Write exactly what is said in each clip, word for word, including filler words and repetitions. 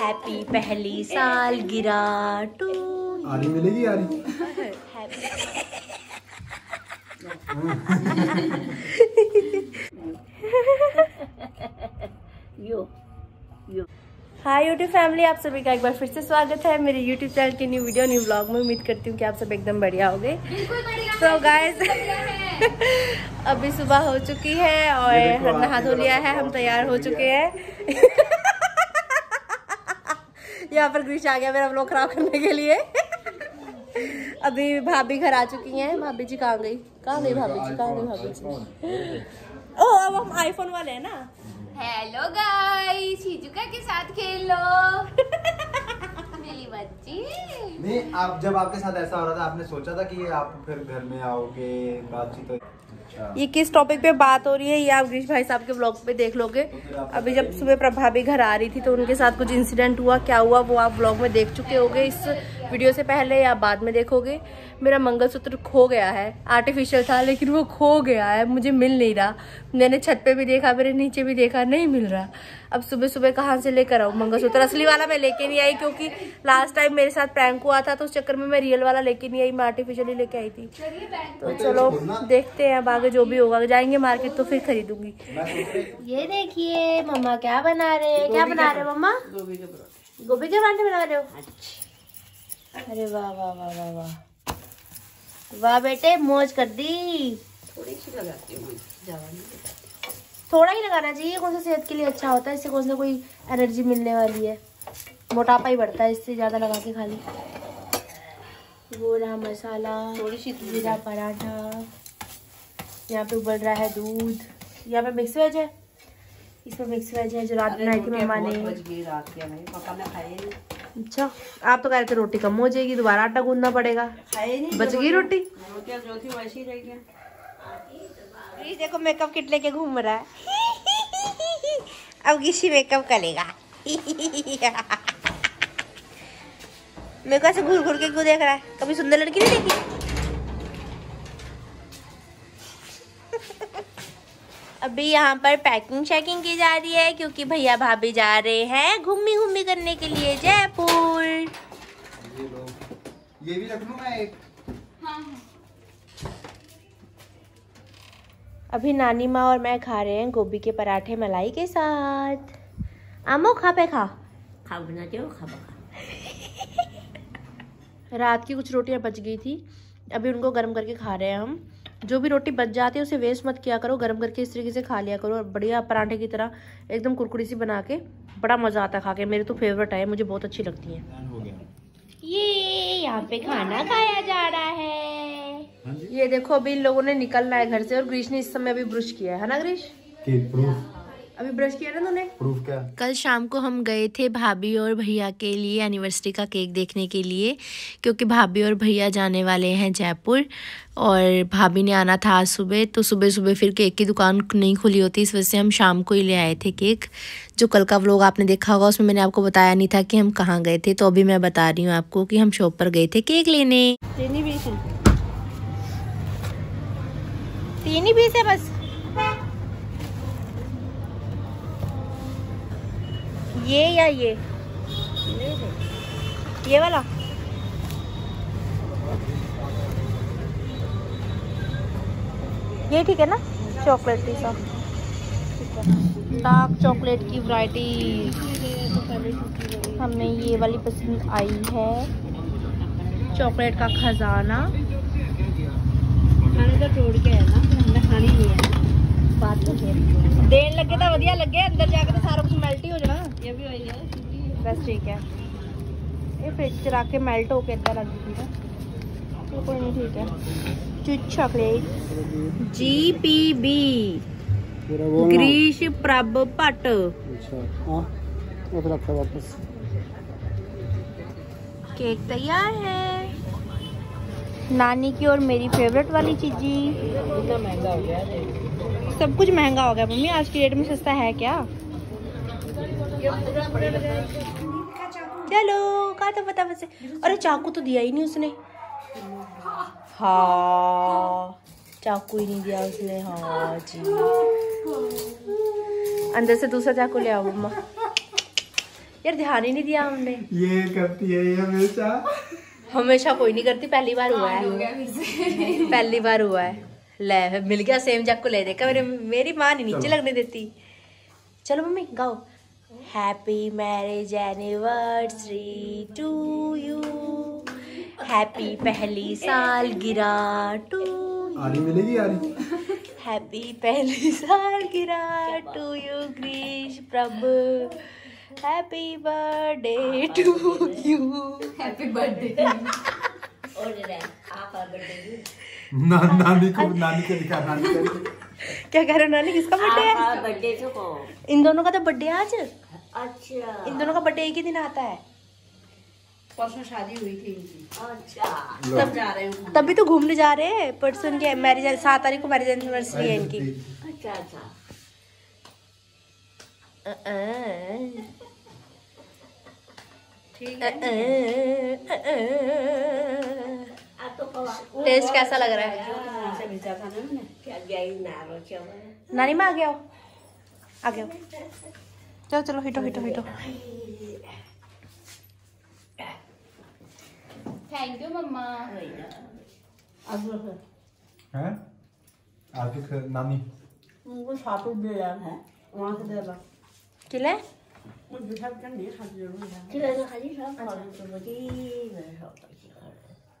Happy पहली साल गिरा टू। आरी मिलेगी आरी। यो यो हाय यूट्यूब फैमिली, आप सभी का एक बार फिर से स्वागत है मेरे यूट्यूब चैनल के न्यू वीडियो न्यू व्लॉग में। उम्मीद करती हूँ कि आप सब एकदम बढ़िया होंगे। तो गाइस अभी सुबह हो चुकी है और नहा धो लिया है, हम तैयार हो चुके हैं। यहाँ पर ग्रीश आ गया मेरा व्लॉग खराब करने के लिए। अभी भाभी घर आ चुकी हैं। भाभी जी कहाँ गई कहाँ गई भाभी जी कहाँ गई भाभी जी? ओह अब हम आईफोन वाले हैं ना। हेलो गाइस, शिजुका के साथ खेल लो। मेरी बच्ची। नहीं, आप जब आपके साथ ऐसा हो रहा था आपने सोचा था कि आप फिर घर में आओगे बातचीत तो... ये किस टॉपिक पे बात हो रही है ये आप ग्रीश भाई साहब के ब्लॉग पे देख लोगे। अभी जब सुबह प्रभा भी घर आ रही थी तो उनके साथ कुछ इंसिडेंट हुआ, क्या हुआ वो आप ब्लॉग में देख चुके होगे। इस वीडियो से पहले या बाद में देखोगे। मेरा मंगलसूत्र खो गया है, आर्टिफिशियल था लेकिन वो खो गया है, मुझे मिल नहीं रहा। मैंने छत पे भी देखा, मेरे नीचे भी देखा, नहीं मिल रहा। अब सुबह सुबह कहाँ से लेकर आऊँ मंगलसूत्र? असली वाला मैं लेके नहीं आई क्योंकि लास्ट टाइम मेरे साथ प्रैंक हुआ था तो उस चक्कर में मैं रियल वाला लेके नहीं आई, मैं आर्टिफिशियल ही लेके आई थी। तो चलो देखते हैं अब आगे जो भी होगा, जाएंगे मार्केट तो फिर खरीदूंगी। ये देखिए मम्मा क्या बना रहे हैं। क्या बना रहे हो मम्मा? गोभी के पराठे। गोभी के पराठे बना रहे हो? अरे वाह वाह वाह वाह वाह वाह बेटे, मौज कर दी। थोड़ी सी लगाती हूँ, ज्यादा नहीं लगाती। थोड़ा ही लगाना चाहिए, कौन सा सेहत के लिए अच्छा होता है, इससे कौन सा कोई एनर्जी मिलने वाली है। मोटापा ही बढ़ता है इससे ज्यादा लगा के खाली। वो रहा मसाला, थोड़ी सी जीरा पराठा। यहाँ पे उबल रहा है दूध। यहाँ पे मिक्स वेज है, इसमें मिक्स वेज है जो रात बनाई थी मम्मा ने। पापा ने खाई। अच्छा, आप तो कह रहे थे रोटी कम हो जाएगी, दोबारा आटा गूंदना पड़ेगा। बच गई रोटी, रोटियां जो थी वैसी रह गई। देखो मेकअप किट लेके घूम रहा है। अब किसी मेकअप करेगा। मेरे को ऐसे घूर घूर के क्यों देख रहा है? कभी सुंदर लड़की नहीं देखी? अभी यहाँ पर पैकिंग शैकिंग की जा रही है क्योंकि भैया भाभी जा रहे हैं घूमी घूमी करने के लिए जयपुर। ये लो, ये भी रख लूं मैं एक। हाँ। अभी नानी माँ और मैं खा रहे हैं गोभी के पराठे मलाई के साथ। आमो खा पे खा खा बना दो खा खा। रात की कुछ रोटियां बच गई थी, अभी उनको गर्म करके खा रहे हैं हम। जो भी रोटी बच जाती है उसे वेस्ट मत किया करो, गर्म करके इस तरीके से खा लिया करो। बढ़िया पराठे की तरह एकदम कुरकुरी सी बना के, बड़ा मजा आता है खा के। मेरे तो फेवरेट है, मुझे बहुत अच्छी लगती है। ये यहाँ पे खाना खाया जा रहा है। ये देखो अभी इन लोगों ने निकलना है घर से और ग्रीश ने इस समय अभी ब्रश किया है ना ग्रीश? अभी ब्रश किया ना तूने? प्रूफ क्या? कल शाम को हम गए थे भाभी और भैया के लिए एनिवर्सरी का केक देखने के लिए, क्योंकि भाभी और भैया जाने वाले हैं जयपुर और भाभी ने आना था आज सुबह। तो सुबह सुबह फिर केक की दुकान नहीं खुली होती, इस वजह से हम शाम को ही ले आए थे केक। जो कल का व्लॉग आपने देखा होगा उसमें मैंने आपको बताया नहीं था कि हम कहाँ गए थे, तो अभी मैं बता रही हूँ आपको कि हम शॉप पर गए थे केक लेने। तीन ही पीस है, तीन ही पीस है बस। ये या ये ये वाला? ये ठीक है ना? चॉकलेट सा डार्क चॉकलेट की वैरायटी हमें ये वाली पसंद आई है। चॉकलेट का खजाना खाने तो तोड़ के है ना, हमने खानी नहीं है। बात तो देन लगे तो वधिया लगे, अंदर जाके तो सारा कुछ मेल्ट ही हो जाना। ये भी वही है बस, ठीक है। ये फ्रिज से रख के मेल्ट होके इतना लग गई ना, तो कोई नहीं, ठीक है। चुच चॉकलेट जी पी बी ग्रीश प्रभ भट्ट। वापस केक तैयार है, नानी की और मेरी फेवरेट वाली चीजी। इतना महंगा हो गया है, सब कुछ महंगा हो गया मम्मी, आज की डेट में सस्ता है क्या? चलो कहा तो पता बस। अरे चाकू तो दिया ही नहीं उसने। हाँ चाकू ही नहीं दिया उसने। हाँ जी, अंदर से दूसरा चाकू ले आओ मम्मा। यार ध्यान ही नहीं दिया हमने। ये करती है ये हमेशा। हमेशा कोई नहीं करती, पहली बार हुआ है। पहली बार हुआ है। ले मिल गया सेम जग को ले देखा मेरे, मेरी माँ नहीं नीचे लगने देती। चलो मम्मी गाओ। Happy marriage anniversary to you, happy पहली साल गिरा टू। आरी मिलेगी आरी। हैप्पी पहली साल गिरा to you Grish Prabhu, happy birthday to you. Happy birthday. ना, नानी को नानी को दिखा, नानी को। क्या कह रहे हो नानी, किसका बर्थडे है? बर्थडे तो को इन दोनों का तो बर्थडे आज। अच्छा, इन दोनों का बर्थडे एक ही दिन आता है। परसों शादी हुई थी इनकी। अच्छा, तब जा रहे हैं। तभी तो घूमने जा रहे हैं। परसों इनके मैरिज, सात तारीख को मैरिज एनिवर्सरी है इनकी। अच्छा अच्छा। ठीक है। टेस्ट कैसा लग रहा है? नानी माँ आ गया हो, आ गया। चलो चलो हिटो हिटो हिटो। थैंक यू मम्मा। हैं? आपकी ख- नानी उनको साथ दे रहा है, वहाँ से दे रहा। किले मुझे सब का नहीं खाती है मुझे। किले ना खाती सब खाती तो मुझे मैं सब खाती हूँ।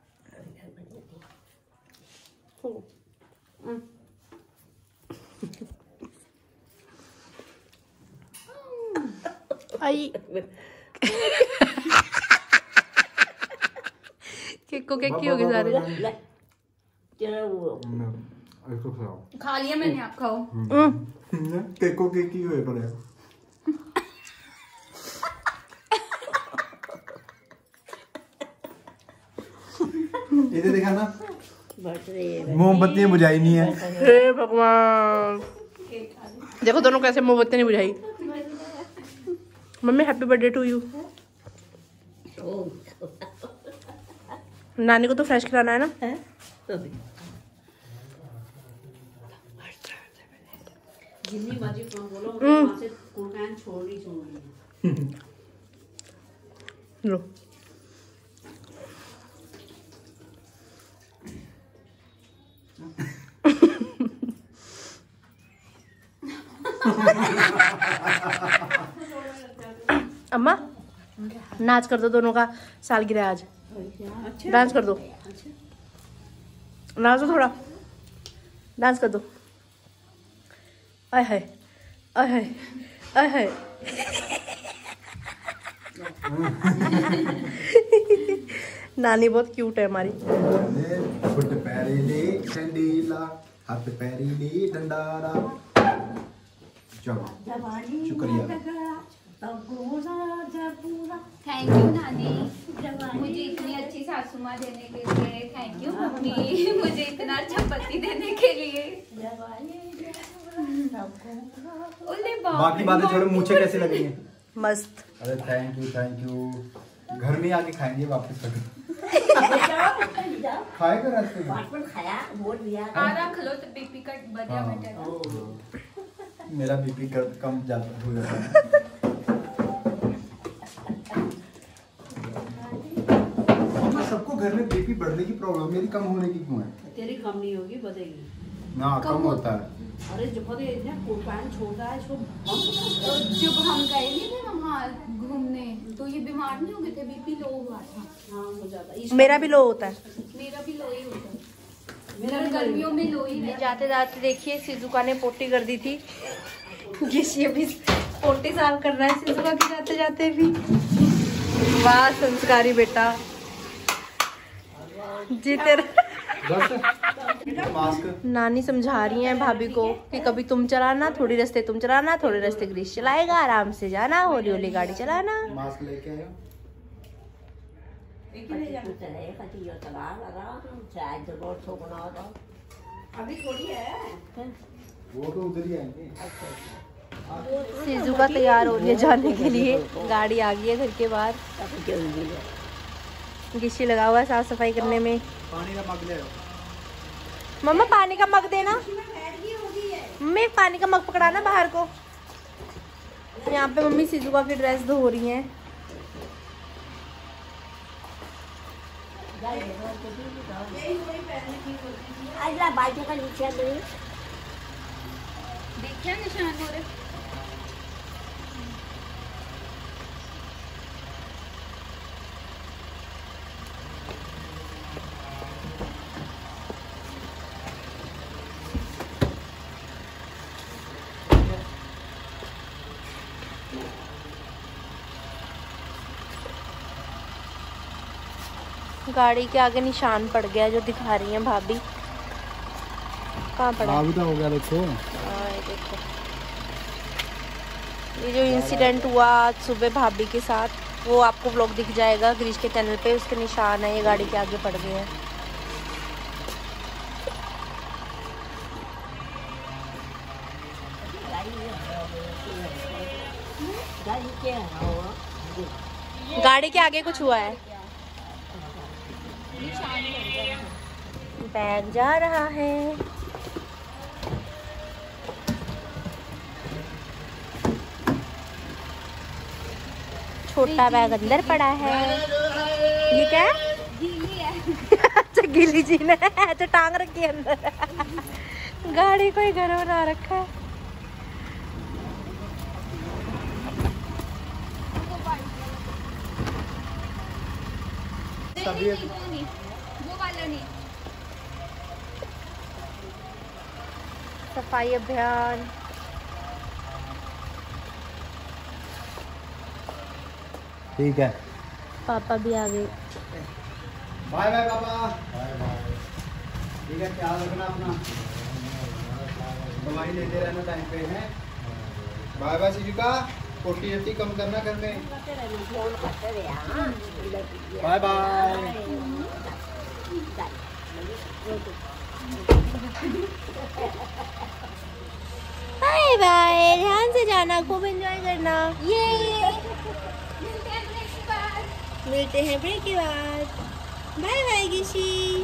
आई केक को केक की होगी सारे। तेरा वो इसको खाओ। खा लिया मैंने, आप खाओ। केक को केक की हुए पड़े। इधर देखा ना, मोमबत्तियां बुझाई नहीं है। हे भगवान, देखो दोनों कैसे मोमबत्ती नहीं बुझाई। मम्मी हैप्पी बर्थडे टू यू। नानी को तो फ्रेश खिलाना है ना। जितनी मर्जी फोन बोलो, वहाँ से कुरकान छोड़ नहीं छोड़। लो अम्मा नाच कर दो, दोनों का सालगिरह आज। डांस कर दो, नाच दो थोड़ा, डांस कर दो। आय हाय आय हाय आय हाय। नानी बहुत क्यूट है हमारी। फुट पैरीले चंडीला, हाथ पैरीले डंडारा। चलो शुक्रिया। थैंक यू नानी, मुझे इतनी अच्छी सासू माँ देने के लिए। थैंक यू मम्मी, मुझे इतना अच्छा पति देने के लिए। बाकी बातें छोड़ो, मुझे कैसे लगी है? मस्त। अरे थैंक यू थैंक यू। घर में आके खाएंगे वापस कभी। खाएगा रास्ते में। खाया वो दिया। आधा खलो तो बीपी का बढ़िया बेटर। मेरा बीपी कम ज्यादा हो जाता है। सबको घर में बीपी बढ़ने की प्रॉब्लम, मेरी कम होने की क्यों है? तेरी कम नहीं होगी, बढ़ेगी ना, कम होता है। अरे जब इतना कुरबान छोड़ रहा है इसको। जब हम गए नहीं थे वहाँ घूमने, तो ये बीमार नहीं हो गए थे, बीपी लो हुआ था। हाँ हो जाता। मेरा भी लो होता है। मेरा भी लो ही होता है, मेरा गर्मियों में लो ही रहता। जाते जाते देखिए सिजुका ने पोटी कर दी थी। ये भी पोटी साफ कर रहा है सिजुका की जाते जाते भी। वाह संस्कारी बेटा जी तेरा। नानी समझा रही हैं भाभी को कि कभी तुम चलाना, थोड़ी रास्ते तुम चलाना, थोड़े रास्ते ग्रीश चलाएगा, आराम से जाना, हौली हौली गाड़ी चलाना। मास्क लेके आयो। अभी थोड़ी है, वो तो उधर ही आएंगे। सिजुका तैयार हो रही है जाने के लिए। गाड़ी आ गई है घर के बाहर। गिशी लगा हुआ है साफ सफाई करने में। पानी का मग ले आओ। मम्मा पानी का मग देना। मम्मी पानी का मग पकड़ाना बाहर को। यहाँ पे मम्मी सिजुका की ड्रेस धो रही हैं। देखिए निशान हो रहे। गाड़ी के आगे निशान पड़ गया जो दिखा रही हैं भाभी। कहाँ पड़ा? अभी तो हो गया देखो। हाँ ये देखो, ये जो इंसिडेंट हुआ आज सुबह भाभी के साथ वो आपको व्लॉग दिख जाएगा ग्रीश के चैनल पे। उसके निशान है, ये गाड़ी के आगे पड़ गए हैं। गाड़ी के आगे कुछ हुआ है। बैग जा रहा है। छोटा बैग अंदर पड़ा है। ये क्या है? गीली है। अच्छा गीली जी ने अच्छा टांग रखी है अंदर। गाड़ी को ही घर बना रखा है। नहीं, नहीं, वो नहीं, वो वाला नहीं। सफाई अभियान। ठीक है, पापा भी आ गए। बाय बाय पापा। Bye bye. ठीक है, ख्याल रखना अपना, दवाई लेते रहना टाइम पे है। बाय बाय शिजुका, पोटी जट्टी कम करना घर में। Bye bye. बाय बाय, ध्यान से जाना, खूब एंजॉय करना। ये मिलते हैं ब्रेक के बाद। बाय बाय गिशी।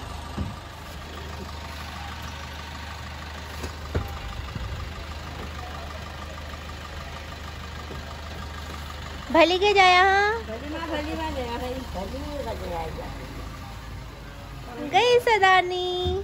भली के जाया गई सदानी।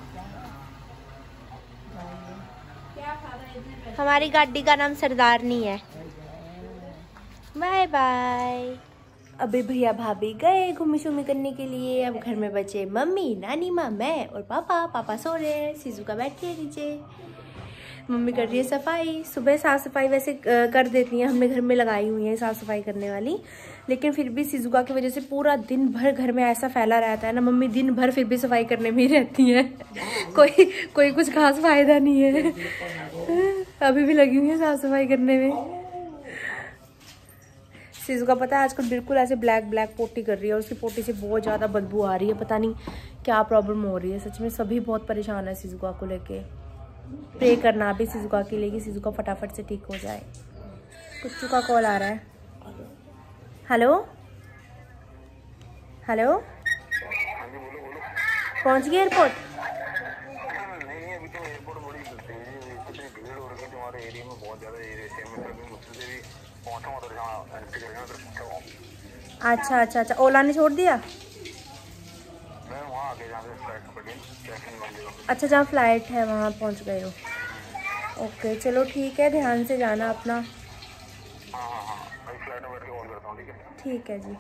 हमारी गाड़ी का नाम सरदारनी है। Bye bye. अभी भैया भाभी गए घूमी शूमी करने के लिए। अब घर में बचे मम्मी, नानी माँ, मैं और पापा। पापा सो रहे हैं, सिजुका बैठी है नीचे। मम्मी कर रही है सफाई। सुबह साफ सफाई वैसे कर देती हैं, हमने घर में लगाई हुई है साफ सफाई करने वाली, लेकिन फिर भी सिजुका की वजह से पूरा दिन भर घर में ऐसा फैला रहता है ना। मम्मी दिन भर फिर भी सफाई करने में ही रहती हैं। कोई कोई कुछ खास फायदा नहीं है। अभी भी लगी हुई है साफ सफाई करने में। सिजुका पता है आजकल बिल्कुल ऐसे ब्लैक ब्लैक पोटी कर रही है और उसकी पोटी से बहुत ज़्यादा बदबू आ रही है। पता नहीं क्या प्रॉब्लम हो रही है। सच में सभी बहुत परेशान है सिजुका को लेके। प्रे करना भी सिजुका के लिए कि सिजुका फटाफट से ठीक हो जाए। कुच्चू का कॉल आ रहा है। हेलो हेलो, पहुंच गए एयरपोर्ट? नहीं अभी तो एयरपोर्ट बड़ी इतनी भीड़ हो रही है तुम्हारे एरिया में, बहुत ज्यादा एरिया में मुझसे भी पहुंचा उधर जहाँ एंट्री करेंगे उधर पहुंचा। अच्छा अच्छा अच्छा, ओला ने छोड़ दिया? मैं वहाँ आगे जहाँ से फ्लाइट पकड़ी चेक इन मंदिर। अच्छा, जहाँ फ्लाइट है वहाँ पहुँच गए हो। ओके चलो ठीक है, ध्यान से जाना अपना। हाँ हाँ हाँ, अभी फ्लाइट में बैठ के कॉल करता हूँ। ठीक है ठीक है जी।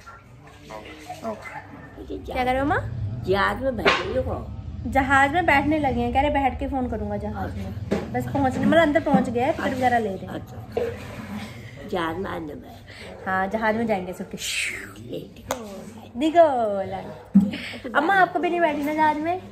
ओके। क्या कर रहे हो माँ? जहाज में बैठ गई हो? जहाज में बैठने लगे हैं, कह रहे बैठ के फोन करूंगा जहाज में। बस पहुंचने मतलब अंदर पहुंच गए, टिकट वगैरह ले रहे हैं। अच्छा, जहाज में आने में? हाँ जहाज में जाएंगे सबके। दिखो अम्मा, आपको भी नहीं बैठी ना जहाज में?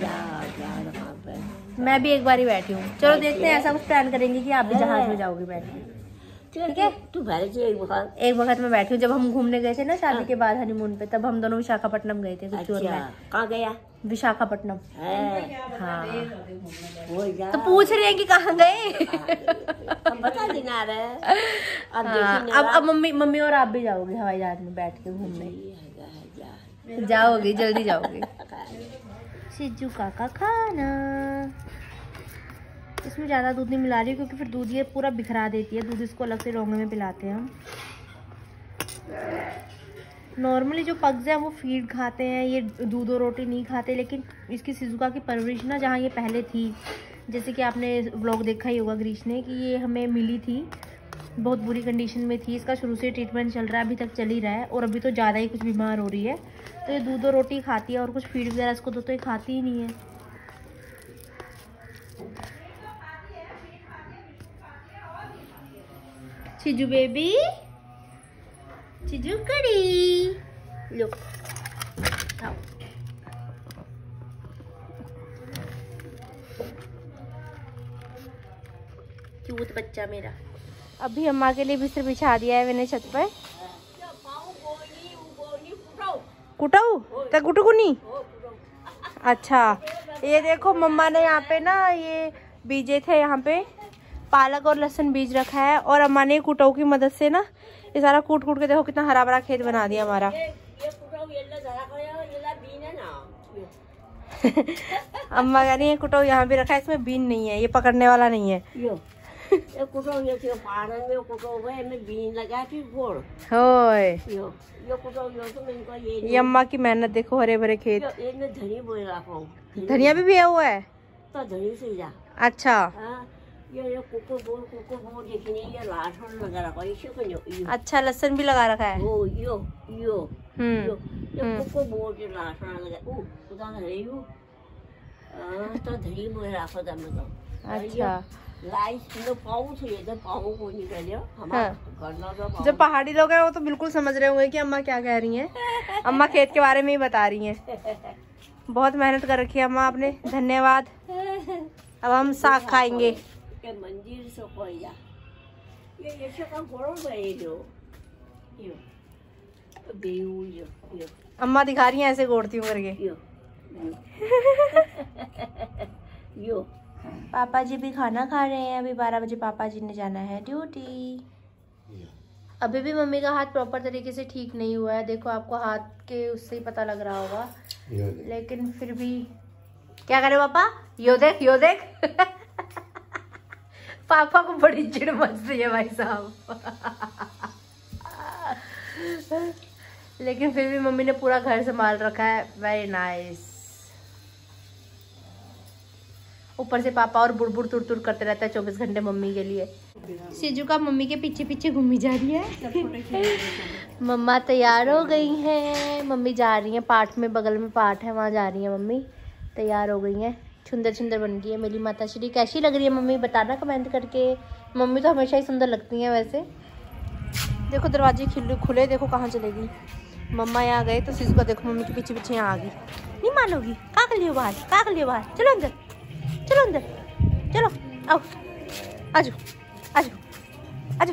मैं भी एक बार ही बैठी हूँ। चलो देखते हैं, ऐसा कुछ प्लान करेंगे कि आप भी जहाज में जाओगे बैठ के। ठीक है, तू बैठ एक वक्त एक वक्त में बैठी हूँ। जब हम घूमने गए थे ना शादी के बाद हनीमून पे, तब हम दोनों विशाखापट्टनम गए थे। अच्छा, कहाँ गया? विशाखापट्टनम। हाँ वो तो पूछ रहे हैं कि कहाँ गए। बता देना रहे। अब हाँ, अब अब मम्मी मम्मी और आप भी जाओगे हवाई जहाज में बैठ के घूमने? जाओगे, जल्दी जाओगे। सिज्जू का खाना इसमें ज़्यादा दूध नहीं मिला रही क्योंकि फिर दूध ये पूरा बिखरा देती है। दूध इसको अलग से रोंगे में पिलाते हैं हम। नॉर्मली जो पग्स हैं वो फीड खाते हैं, ये दूध और रोटी नहीं खाते। लेकिन इसकी शिजुका की परवरिश ना जहाँ ये पहले थी, जैसे कि आपने व्लॉग देखा ही होगा ग्रीश ने कि ये हमें मिली थी, बहुत बुरी कंडीशन में थी। इसका शुरू से ट्रीटमेंट चल रहा है, अभी तक चल ही रहा है और अभी तो ज़्यादा ही कुछ बीमार हो रही है। तो ये दूध और रोटी खाती है और कुछ फीड वगैरह इसको तो, तो ये खाती ही नहीं है। चिजू बेबी, चिजू कड़ी, लो आओ। क्यूट बच्चा मेरा। अभी अम्मा के लिए बिस्तर बिछा दिया है मैंने छत पर। कुटाऊ तक कुटू कुनी। अच्छा ये देखो मम्मा ने यहाँ पे ना ये बीजे थे, यहाँ पे पालक और लहसुन बीज रखा है और अम्मा ने कुटाऊ की मदद से ना ये सारा कूट कूट के देखो कितना हरा भरा खेत बना दिया हमारा। अम्मा कह रही है कुटाऊ यहाँ भी रखा है, इसमें बीन नहीं है, ये पकड़ने वाला नहीं है। ये कुटो ये जो पारन में कुटो वे में बीन लगा फिर गोड़ होय। यो यो कुटो यो तो मैंने को ये ये अम्मा की मेहनत देखो, हरे भरे खेत। ये में धनी बोए रखो, धनिया भी बिया हुआ है तो धनी से जा। अच्छा हां ये ये कुको बोल कुको बोल देखने ये लहसुन लगा रखो, इसे को यो। अच्छा लहसुन भी लगा रखा है। ओ यो यो हम्म यो ये कुको बोल के लहसुन लगा। ओ उदा है यो आ तो धनी बोए रखो दम तो। अच्छा जो पहाड़ी लोग हैं वो तो बिल्कुल समझ रहे होंगे कि अम्मा क्या कह रही हैं। अम्मा खेत के बारे में ही बता रही हैं। बहुत मेहनत कर रखी है अम्मा आपने, धन्यवाद। अब हम साग खाएंगे। मंदिर से कोया ये ये का गोरो बेयो यो बेऊ यो यो अम्मा दिखा रही हैं ऐसे गोड़ती हूँ करके। यो यो पापा जी भी खाना खा रहे हैं। अभी बारह बजे पापा जी ने जाना है ड्यूटी। अभी भी मम्मी का हाथ प्रॉपर तरीके से ठीक नहीं हुआ है, देखो आपको हाथ के उससे ही पता लग रहा होगा। लेकिन फिर भी क्या करे पापा, यो देख यो देख। पापा को बड़ी चिढ़ मच रही है भाई साहब। लेकिन फिर भी मम्मी ने पूरा घर संभाल रखा है, वेरी नाइस। ऊपर से पापा और बुड़बुड़ तुड़ तुड़ करते रहता है चौबीस घंटे मम्मी के लिए। सिजू का मम्मी के पीछे पीछे घूमी जा रही है। मम्मा तैयार हो गई हैं, मम्मी जा रही हैं पाठ में, बगल में पाठ है वहाँ जा रही हैं मम्मी, तैयार हो गई हैं। सुंदर सुंदर बन गई है मेरी माता श्री। कैसी लग रही है मम्मी बताना कमेंट करके। मम्मी तो हमेशा ही सुंदर लगती हैं वैसे। देखो दरवाजे खिले खुले, देखो कहाँ चलेगी। मम्मा यहाँ गए तो सिजू का देखो मम्मी के पीछे पीछे यहाँ आ गई। नहीं मानोगी, क्या कर लियो बाहर, क्या कर लियो बाहर, चलो अंदर चलो अंदर चलो, आओ आजो आजो आजो।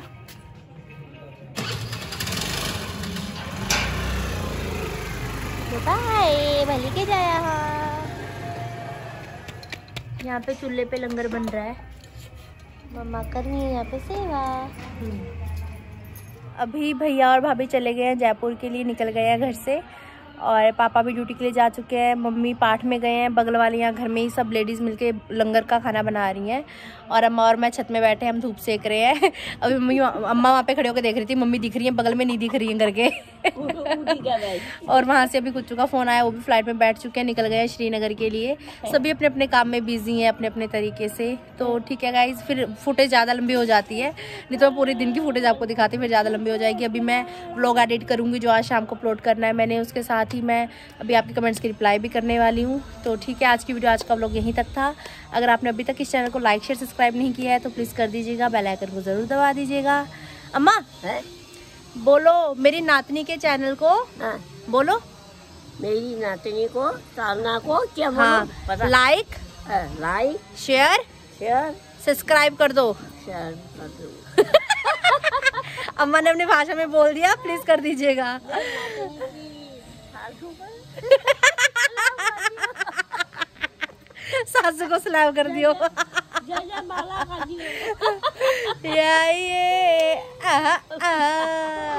बाय भले के जाया। यहाँ पे चूल्हे पे लंगर बन रहा है, मम्मा कर रही है यहाँ पे सेवा। अभी भैया और भाभी चले गए हैं जयपुर के लिए, निकल गए हैं घर से। और पापा भी ड्यूटी के लिए जा चुके हैं, मम्मी पाठ में गए हैं। बगल वाले यहाँ घर में ही सब लेडीज़ मिलके लंगर का खाना बना रही हैं और अम्मा और मैं छत में बैठे हैं, हम धूप सेक रहे हैं। अभी मम्मी अम्मा वहाँ पे खड़े होकर देख रही थी, मम्मी दिख रही है बगल में, नहीं दिख रही है करके। और वहाँ से अभी कुछ का फ़ोन आया, वो भी फ्लाइट में बैठ चुके हैं, निकल गए हैं श्रीनगर के लिए। सभी अपने अपने काम में बिजी हैं अपने अपने तरीके से। तो ठीक है गाइज, फिर फुटेज ज़्यादा लंबी हो जाती है, नहीं तो पूरे दिन की फुटेज आपको दिखाती फिर ज़्यादा लंबी हो जाएगी। अभी मैं व्लॉग एडिट करूँगी जो आज शाम को अपलोड करना है मैंने, उसके साथ ही मैं अभी आपके कमेंट्स की रिप्लाई भी करने वाली हूँ। तो ठीक है, आज की वीडियो, आज का व्लॉग यहीं तक था। अगर आपने अभी तक इस चैनल को लाइक शेयर सब्सक्राइब नहीं किया है तो प्लीज़ कर दीजिएगा, बेल आइकन को ज़रूर दबा दीजिएगा। अम्मा है? बोलो मेरी नातनी के चैनल को। हाँ। बोलो मेरी नातनी को सालना को क्या बोलो? हाँ, like like share share subscribe कर दो। शेयर कर दो। अम्मा ने अपनी भाषा में बोल दिया, प्लीज कर दीजिएगा। सासू को स्लैब कर दियो। ये